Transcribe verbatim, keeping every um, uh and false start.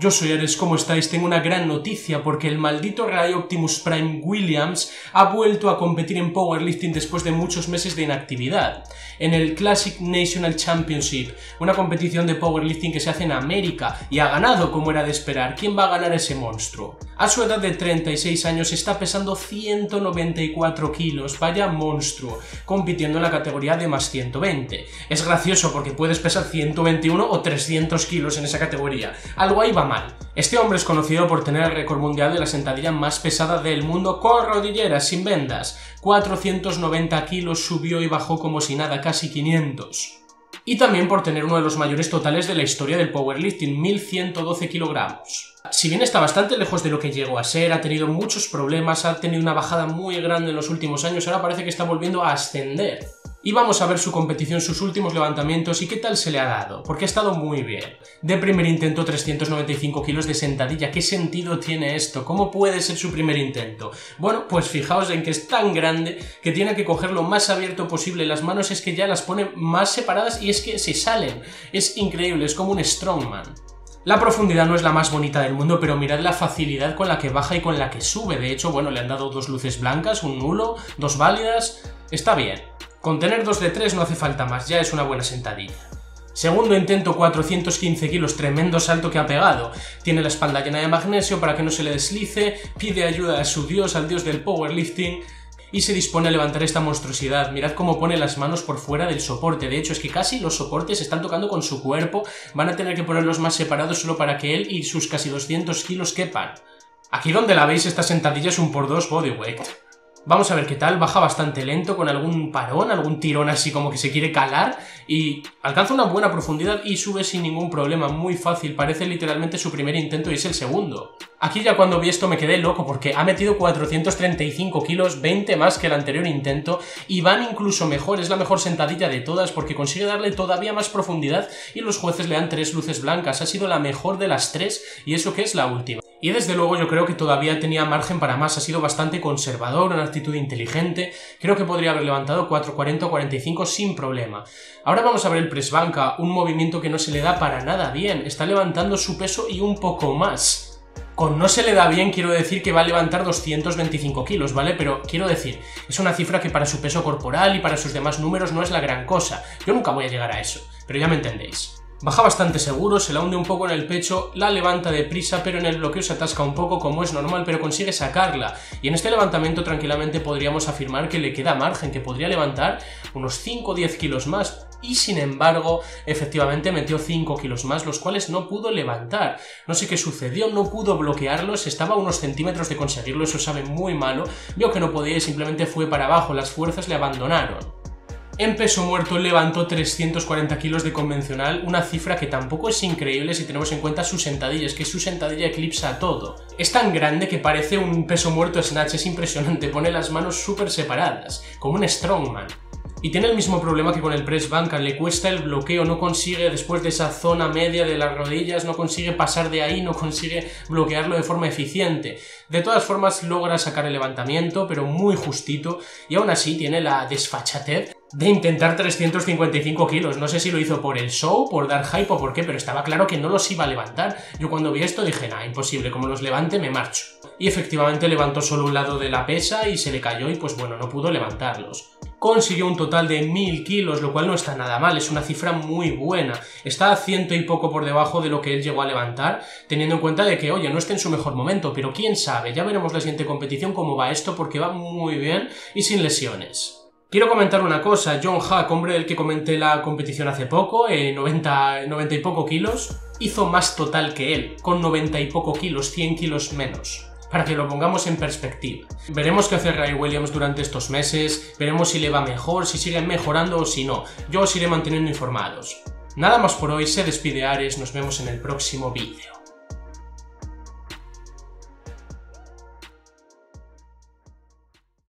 Yo soy Ares, ¿cómo estáis? Tengo una gran noticia porque el maldito Ray Optimus Prime Williams ha vuelto a competir en powerlifting después de muchos meses de inactividad. En el Classic National Championship, una competición de powerlifting que se hace en América, y ha ganado como era de esperar. ¿Quién va a ganar ese monstruo? A su edad de treinta y seis años está pesando ciento noventa y cuatro kilos, vaya monstruo, compitiendo en la categoría de más ciento veinte. Es gracioso porque puedes pesar ciento veintiuno o trescientos kilos en esa categoría. Algo ahí va mal. Este hombre es conocido por tener el récord mundial de la sentadilla más pesada del mundo con rodilleras, sin vendas. cuatrocientos noventa kilos subió y bajó como si nada, casi quinientos. Y también por tener uno de los mayores totales de la historia del powerlifting, mil ciento doce kilogramos. Si bien está bastante lejos de lo que llegó a ser, ha tenido muchos problemas, ha tenido una bajada muy grande en los últimos años, ahora parece que está volviendo a ascender. Y vamos a ver su competición, sus últimos levantamientos y qué tal se le ha dado, porque ha estado muy bien. De primer intento, trescientos noventa y cinco kilos de sentadilla. ¿Qué sentido tiene esto? ¿Cómo puede ser su primer intento? Bueno, pues fijaos en que es tan grande que tiene que coger lo más abierto posible. Las manos es que ya las pone más separadas y es que se salen. Es increíble, es como un strongman. La profundidad no es la más bonita del mundo, pero mirad la facilidad con la que baja y con la que sube. De hecho, bueno, le han dado dos luces blancas, un nulo, dos válidas. Está bien. Con tener dos de tres no hace falta más, ya es una buena sentadilla. Segundo intento, cuatrocientos quince kilos, tremendo salto que ha pegado. Tiene la espalda llena de magnesio para que no se le deslice, pide ayuda a su dios, al dios del powerlifting, y se dispone a levantar esta monstruosidad. Mirad cómo pone las manos por fuera del soporte. De hecho, es que casi los soportes están tocando con su cuerpo, van a tener que ponerlos más separados solo para que él y sus casi doscientos kilos quepan. Aquí donde la veis, esta sentadilla es un por dos bodyweight. Vamos a ver qué tal, baja bastante lento, con algún parón, algún tirón así como que se quiere calar, y alcanza una buena profundidad y sube sin ningún problema, muy fácil, parece literalmente su primer intento y es el segundo. Aquí ya cuando vi esto me quedé loco porque ha metido cuatrocientos treinta y cinco kilos, veinte más que el anterior intento, y van incluso mejor, es la mejor sentadilla de todas porque consigue darle todavía más profundidad y los jueces le dan tres luces blancas, ha sido la mejor de las tres y eso que es la última. Y desde luego yo creo que todavía tenía margen para más, ha sido bastante conservador, una actitud inteligente, creo que podría haber levantado cuatro cuarenta o cuarenta y cinco sin problema. Ahora vamos a ver el press banca, un movimiento que no se le da para nada bien, está levantando su peso y un poco más. Con no se le da bien quiero decir que va a levantar doscientos veinticinco kilos, ¿vale? Pero quiero decir, es una cifra que para su peso corporal y para sus demás números no es la gran cosa, yo nunca voy a llegar a eso, pero ya me entendéis. Baja bastante seguro, se la hunde un poco en el pecho, la levanta deprisa, pero en el bloqueo se atasca un poco como es normal, pero consigue sacarla. Y en este levantamiento tranquilamente podríamos afirmar que le queda margen, que podría levantar unos cinco o diez kilos más. Y sin embargo, efectivamente metió cinco kilos más, los cuales no pudo levantar. No sé qué sucedió, no pudo bloquearlos, estaba a unos centímetros de conseguirlo, eso sabe muy malo. Vio que no podía y simplemente fue para abajo, las fuerzas le abandonaron. En peso muerto levantó trescientos cuarenta kilos de convencional, una cifra que tampoco es increíble si tenemos en cuenta su sentadilla, es que su sentadilla eclipsa todo. Es tan grande que parece un peso muerto snatch, es impresionante, pone las manos súper separadas, como un strongman. Y tiene el mismo problema que con el press banca, le cuesta el bloqueo, no consigue después de esa zona media de las rodillas, no consigue pasar de ahí, no consigue bloquearlo de forma eficiente. De todas formas logra sacar el levantamiento, pero muy justito, y aún así tiene la desfachatez de intentar trescientos cincuenta y cinco kilos. No sé si lo hizo por el show, por dar hype o por qué, pero estaba claro que no los iba a levantar. Yo cuando vi esto dije, nah, imposible, como los levante me marcho. Y efectivamente levantó solo un lado de la pesa y se le cayó y pues bueno, no pudo levantarlos. Consiguió un total de mil kilos, lo cual no está nada mal, es una cifra muy buena. Está a ciento y poco por debajo de lo que él llegó a levantar, teniendo en cuenta de que, oye, no está en su mejor momento, pero quién sabe, ya veremos la siguiente competición cómo va esto porque va muy bien y sin lesiones. Quiero comentar una cosa, John Hack, hombre del que comenté la competición hace poco, eh, noventa, noventa y poco kilos, hizo más total que él, con noventa y poco kilos, cien kilos menos. Para que lo pongamos en perspectiva. Veremos qué hace Ray Williams durante estos meses, veremos si le va mejor, si sigue mejorando o si no. Yo os iré manteniendo informados. Nada más por hoy, se despide Ares, nos vemos en el próximo vídeo.